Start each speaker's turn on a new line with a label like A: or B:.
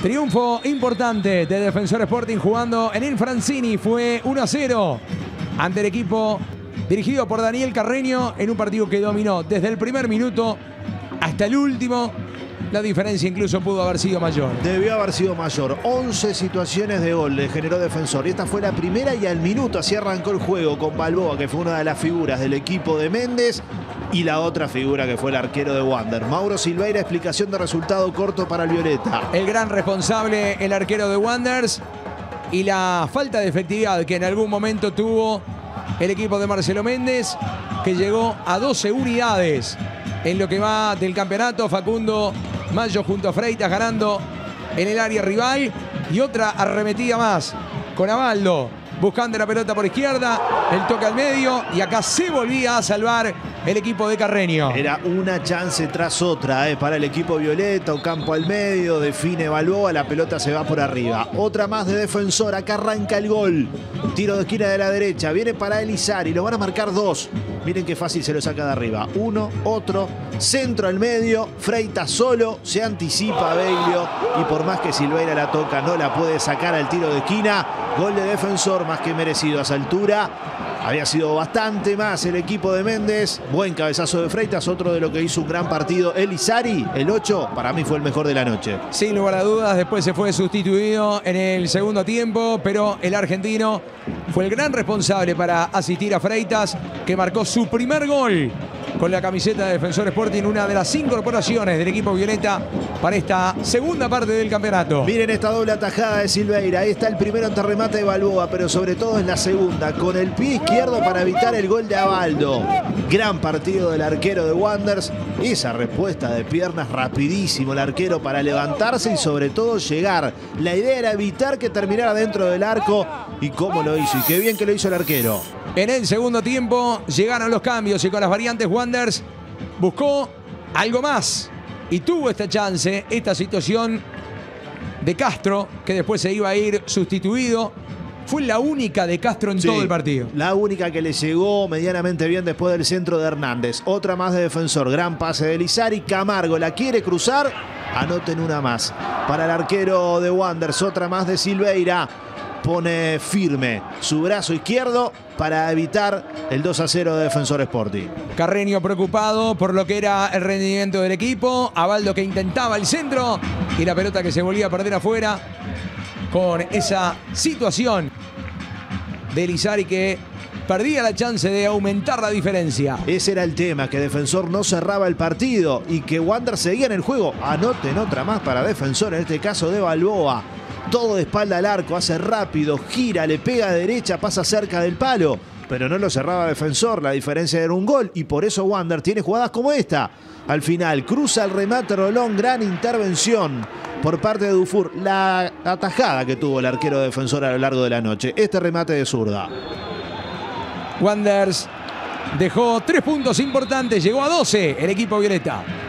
A: Triunfo importante de Defensor Sporting jugando en el Francini. Fue 1-0 ante el equipo dirigido por Daniel Carreño en un partido que dominó desde el primer minuto hasta el último. La diferencia incluso pudo haber sido mayor.
B: Debió haber sido mayor. 11 situaciones de gol le generó Defensor. Y esta fue la primera y al minuto así arrancó el juego con Balboa, que fue una de las figuras del equipo de Méndez. Y la otra figura que fue el arquero de Wander. Mauro Silveira, explicación de resultado corto para el Violeta.
A: El gran responsable, el arquero de Wanderers. Y la falta de efectividad que en algún momento tuvo el equipo de Marcelo Méndez, que llegó a 12 unidades en lo que va del campeonato. Facundo Mayo junto a Freitas ganando en el área rival. Y otra arremetida más con Abaldo buscando la pelota por izquierda, el toque al medio y acá se volvía a salvar el equipo de Carreño.
B: Era una chance tras otra para el equipo violeta, un campo al medio, define Balboa, la pelota se va por arriba. Otra más de Defensor, acá arranca el gol. Tiro de esquina de la derecha, viene para Elizari, lo van a marcar dos. Miren qué fácil se lo saca de arriba. Uno, otro, centro al medio, Freitas solo, se anticipa a Beglio y por más que Silveira la toca, no la puede sacar al tiro de esquina. Gol de Defensor, más que merecido a esa altura. Había sido bastante más el equipo de Méndez. Buen cabezazo de Freitas, otro de lo que hizo un gran partido. Elizari, el 8, para mí fue el mejor de la noche.
A: Sin lugar a dudas, después se fue sustituido en el segundo tiempo, pero el argentino fue el gran responsable para asistir a Freitas, que marcó su primer gol con la camiseta de Defensor Sporting, una de las incorporaciones del equipo violeta para esta segunda parte del campeonato.
B: Miren esta doble atajada de Silveira. Ahí está el primero ante remate de Balboa, pero sobre todo en la segunda, con el pie izquierdo para evitar el gol de Abaldo. Gran partido del arquero de Wanderers. Esa respuesta de piernas, rapidísimo el arquero para levantarse y sobre todo llegar. La idea era evitar que terminara dentro del arco. Y cómo lo hizo, y qué bien que lo hizo el arquero.
A: En el segundo tiempo llegaron los cambios y con las variantes Wanderers buscó algo más y tuvo esta chance, esta situación de Castro, que después se iba a ir sustituido. Fue la única de Castro en todo el partido.
B: La única que le llegó medianamente bien después del centro de Hernández. Otra más de Defensor, gran pase de Elizari. Camargo la quiere cruzar, anoten una más para el arquero de Wanderers. Otra más de Silveira. Pone firme su brazo izquierdo para evitar el 2-0 de Defensor Sporting.
A: Carreño preocupado por lo que era el rendimiento del equipo. Abaldo que intentaba el centro y la pelota que se volvía a perder afuera con esa situación de Elizari, que perdía la chance de aumentar la diferencia.
B: Ese era el tema, que Defensor no cerraba el partido y que Wanderers seguía en el juego. Anoten otra más para Defensor, en este caso de Balboa. Todo de espalda al arco, hace rápido, gira, le pega a derecha, pasa cerca del palo. Pero no lo cerraba Defensor, la diferencia era un gol. Y por eso Wanderers tiene jugadas como esta. Al final, cruza el remate Rolón, gran intervención por parte de Dufour. La atajada que tuvo el arquero Defensor a lo largo de la noche. Este remate de zurda.
A: Wanderers dejó 3 puntos importantes, llegó a 12 el equipo violeta.